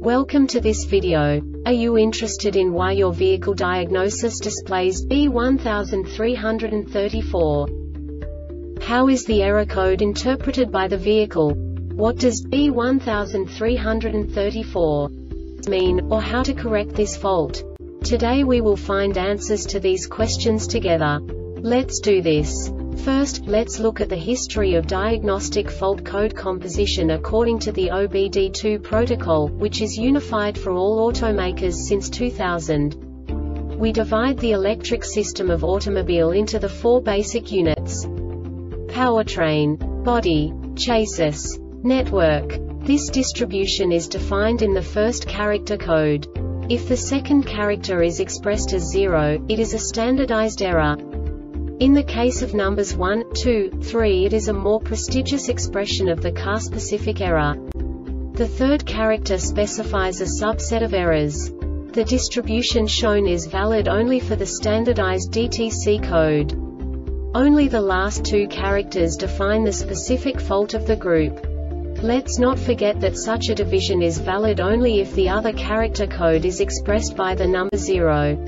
Welcome to this video. Are you interested in why your vehicle diagnosis displays B1334? How is the error code interpreted by the vehicle? What does B1334 mean, or how to correct this fault? Today we will find answers to these questions together. Let's do this. First, let's look at the history of diagnostic fault code composition according to the OBD2 protocol, which is unified for all automakers since 2000. We divide the electric system of automobile into the four basic units: powertrain, body, chassis, network. This distribution is defined in the first character code. If the second character is expressed as 0, it is a standardized error. In the case of numbers 1, 2, 3, it is a more prestigious expression of the car-specific error. The third character specifies a subset of errors. The distribution shown is valid only for the standardized DTC code. Only the last two characters define the specific fault of the group. Let's not forget that such a division is valid only if the other character code is expressed by the number 0.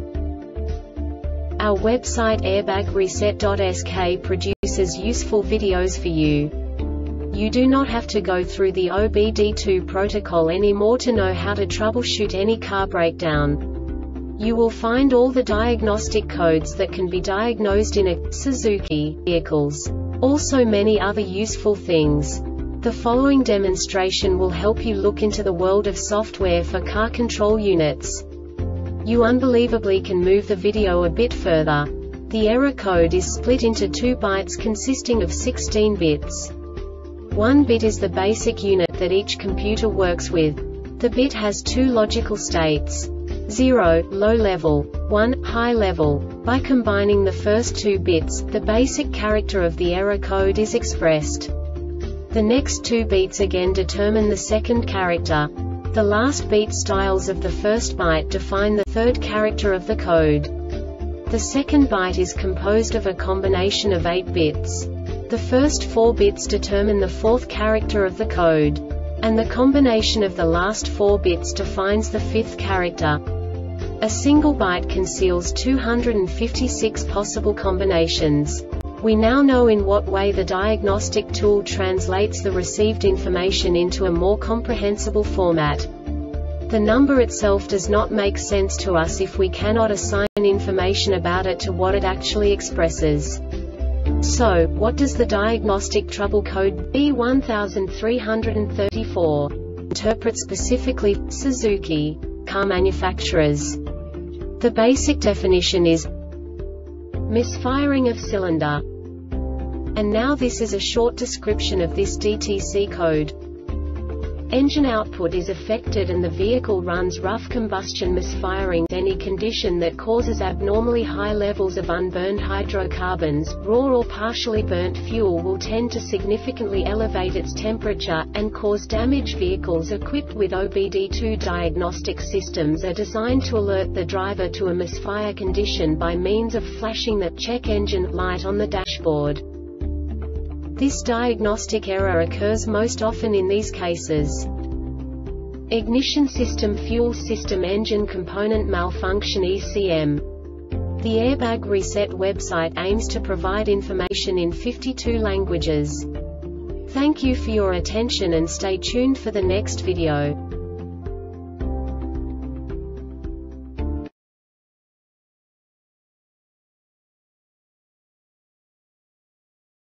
Our website airbagreset.sk produces useful videos for you. You do not have to go through the OBD2 protocol anymore to know how to troubleshoot any car breakdown. You will find all the diagnostic codes that can be diagnosed in a Suzuki vehicles. Also many other useful things. The following demonstration will help you look into the world of software for car control units. You unbelievably can move the video a bit further. The error code is split into 2 bytes consisting of 16 bits. 1 bit is the basic unit that each computer works with. The bit has 2 logical states: 0, low level, 1, high level. By combining the first 2 bits, the basic character of the error code is expressed. The next 2 beats again determine the second character. The last beat styles of the first byte define the third character of the code. The second byte is composed of a combination of 8 bits. The first 4 bits determine the fourth character of the code. And the combination of the last 4 bits defines the fifth character. A single byte conceals 256 possible combinations. We now know in what way the diagnostic tool translates the received information into a more comprehensible format. The number itself does not make sense to us if we cannot assign information about it to what it actually expresses. So, what does the diagnostic trouble code B1334 interpret specifically for Suzuki car manufacturers? The basic definition is misfiring of cylinder. And now this is a short description of this DTC code. Engine output is affected and the vehicle runs rough combustion misfiring. Any condition that causes abnormally high levels of unburned hydrocarbons, raw or partially burnt fuel will tend to significantly elevate its temperature, and cause damage. Vehicles equipped with OBD2 diagnostic systems are designed to alert the driver to a misfire condition by means of flashing the check engine light on the dashboard. This diagnostic error occurs most often in these cases: ignition system, fuel system, engine component malfunction, ECM. The Airbag Reset website aims to provide information in 52 languages. Thank you for your attention and stay tuned for the next video.